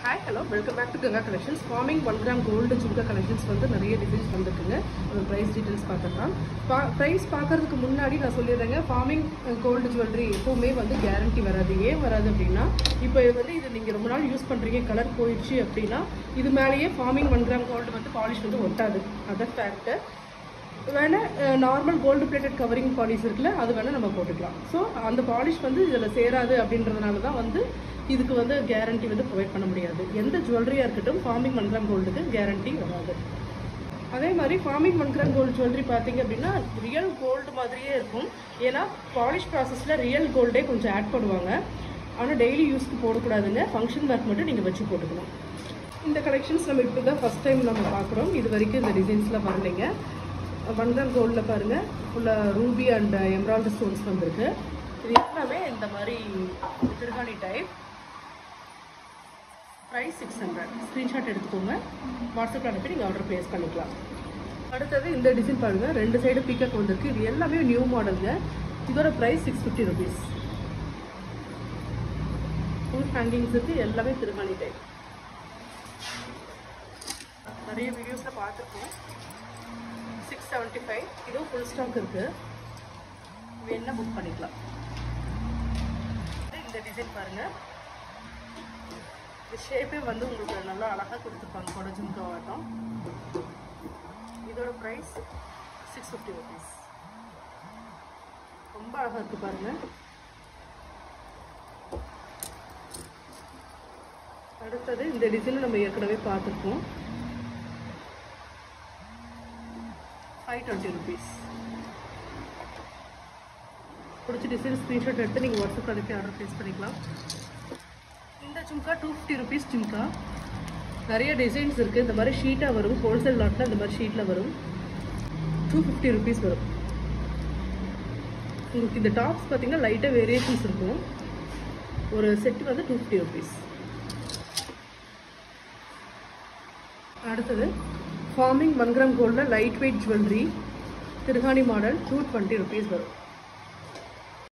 Hi, hello, welcome back to Ganga Collections. Farming 1 gram gold jhumka collections வந்து நிறைய designs வந்திருக்குங்க. அந்த price details பார்த்துக்கலாம். பிரைஸ் பார்க்கறதுக்கு முன்னாடி நான் சொல்லிடுறேங்க, ஃபார்மிங் கோல்டு ஜுவல்லரி எப்பவுமே வந்து கேரண்டி வராது. ஏன் வராது அப்படின்னா, இப்போ வந்து இது நீங்கள் ரொம்ப நாள் யூஸ் பண்ணுறீங்க, கலர் போயிடுச்சு அப்படின்னா இது மேலேயே ஃபார்மிங் 1 gram கோல்டு வந்து பாலிஷ் வந்து ஒட்டாது. அதான் ஃபேக்ட். வேணால் normal gold plated covering polish இருக்குல்ல, அது வேணால் நம்ம போட்டுக்கலாம். ஸோ அந்த பாலிஷ் வந்து இதில் சேராது அப்படின்றதுனால தான் வந்து இதுக்கு வந்து கேரண்டி வந்து ப்ரொவைட் பண்ண முடியாது. எந்த ஜுவல்லரியாக இருக்கட்டும் ஃபார்மிங் 1 gram கோல்டுக்கு கேரண்டி வராது. அதே மாதிரி ஃபார்மிங் 1 gram கோல்டு ஜுவல்லரி பார்த்தீங்க அப்படின்னா ரியல் கோல்டு மாதிரியே இருக்கும். ஏன்னா பாலிஷ் ப்ராசஸில் ரியல் கோல்டே கொஞ்சம் ஆட் பண்ணுவாங்க. ஆனால் டெய்லி யூஸ்க்கு போடக்கூடாதுங்க. ஃபங்க்ஷன் ஒர்க் மட்டும் நீங்கள் வச்சு போட்டுக்கலாம். இந்த கலெக்ஷன்ஸ் நம்ம இப்போ தான் ஃபஸ்ட் டைம் நம்ம பார்க்குறோம். இது வரைக்கும் இந்த டிசைன்ஸ்லாம் வரலைங்க. 1 gram கோல்டில் பாருங்கள், ஃபுல்லாக ரூபி அண்ட் எம்ராய்டரி ஸ்டோன்ஸ் வந்திருக்கு. இது எல்லாமே இந்த மாதிரி திருகாணி டைப். ப்ரைஸ் 600. ஸ்க்ரீன்ஷாட் எடுத்துக்கோங்க, வாட்ஸ்அப்பில் அனுப்பி நீங்கள் ஆர்டர் ப்ளேஸ் பண்ணிக்கலாம். அடுத்தது இந்த டிசைன் பாருங்கள், 2 சைடு பீக்கப் வந்திருக்கு. இது எல்லாமே நியூ மாடலுங்க. இதோட ப்ரைஸ் 650 rupees. ஃபுல் ஹேங்கிங்ஸ் இருக்குது, எல்லாமே திருகாணி டைப். நிறைய வீடியோஸில் பார்த்துருக்கோம். 675. இதுவும் ஃபுல் ஸ்டாக் இருக்குது, வேணா புக் பண்ணிக்கலாம். இந்த டிசைன் பாருங்கள், இந்த ஷேப்பே வந்து உங்களுக்கு நல்லா அழகாக கொடுத்துருப்பாங்க கொடை ஜும்காவாட்டம். இதோட ப்ரைஸ் 650 rupees. ரொம்ப அழகாக இருக்குது பாருங்கள். அடுத்தது இந்த டிசைனை நம்ம ஏற்கனவே பார்த்துருக்கோம். 520 rupees. பிடிச்ச டிசைன் ஸ்க்ரீன்ஷாட் எடுத்து நீங்கள் வாட்ஸ்அப் அனுப்பி ஆர்டர் ப்ளேஸ் பண்ணிக்கலாம். இந்த ஜும்கா 250 rupees ஜும்கா. நிறைய டிசைன்ஸ் இருக்குது. இந்த மாதிரி ஷீட்டாக வரும், ஹோல்சேல் லாட்டில் இந்த மாதிரி ஷீட்டில் வரும். 250 rupees வரும். உங்களுக்கு இந்த டாப்ஸ் பார்த்தீங்கன்னா லைட்டாக வேரியேஷன்ஸ் இருக்கும். ஒரு செட்டு வந்து 250 rupees. அடுத்தது ஃபார்மிங் 1 gram கோல்டில் லைட் வெயிட் ஜுவல்லரி திருகாணி மாடல் 220 rupees வரும்.